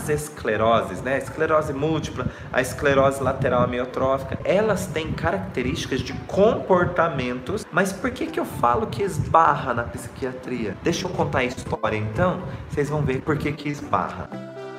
as escleroses, né? A esclerose múltipla, a esclerose lateral amiotrófica, elas têm características de comportamentos. Mas por que eu falo que esbarra na psiquiatria? Deixa eu contar a história então, vocês vão ver por que esbarra.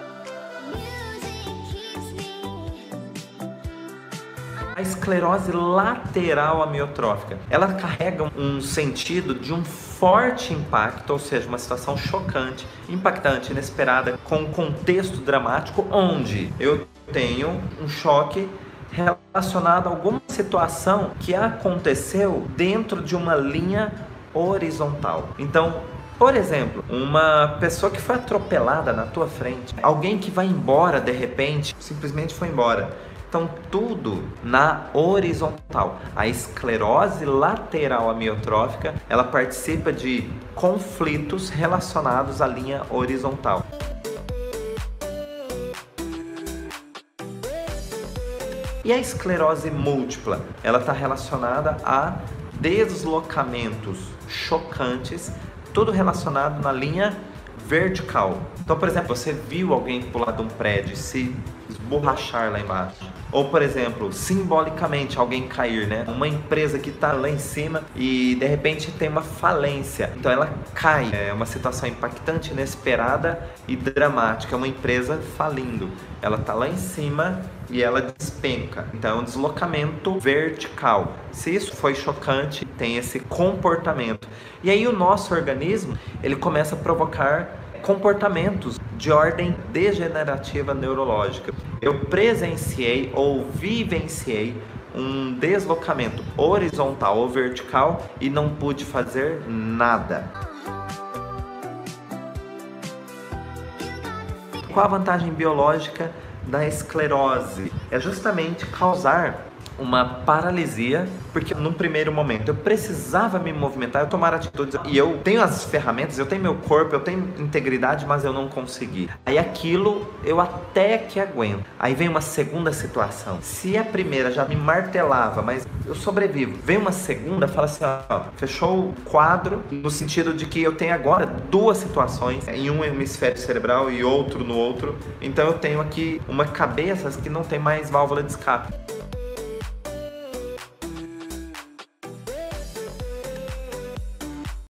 A esclerose lateral amiotrófica, ela carrega um sentido de um forte impacto, ou seja, uma situação chocante, impactante, inesperada, com um contexto dramático, onde eu tenho um choque relacionado a alguma situação que aconteceu dentro de uma linha horizontal. Então, por exemplo, uma pessoa que foi atropelada na tua frente, alguém que vai embora de repente, simplesmente foi embora. Então, tudo na horizontal. A esclerose lateral amiotrófica, ela participa de conflitos relacionados à linha horizontal. E a esclerose múltipla, ela está relacionada a deslocamentos chocantes, tudo relacionado na linha vertical. Então, por exemplo, você viu alguém pular de um prédio e se esborrachar lá embaixo. Ou, por exemplo, simbolicamente alguém cair, né? Uma empresa que está lá em cima e de repente tem uma falência. Então ela cai. É uma situação impactante, inesperada e dramática. É uma empresa falindo. Ela está lá em cima e ela despenca. Então é um deslocamento vertical. Se isso foi chocante, tem esse comportamento. E aí o nosso organismo, ele começa a provocar comportamentos de ordem degenerativa neurológica. Eu presenciei ou vivenciei um deslocamento horizontal ou vertical e não pude fazer nada. Qual a vantagem biológica da esclerose? É justamente causar uma paralisia, porque num primeiro momento eu precisava me movimentar, eu tomar atitudes, e eu tenho as ferramentas, eu tenho meu corpo, eu tenho integridade, mas eu não consegui. Aí aquilo eu até que aguento. Aí vem uma segunda situação. Se a primeira já me martelava, mas eu sobrevivo, vem uma segunda, fala assim, ó, fechou o quadro, no sentido de que eu tenho agora duas situações, em um hemisfério cerebral e outro no outro. Então eu tenho aqui uma cabeça que não tem mais válvula de escape.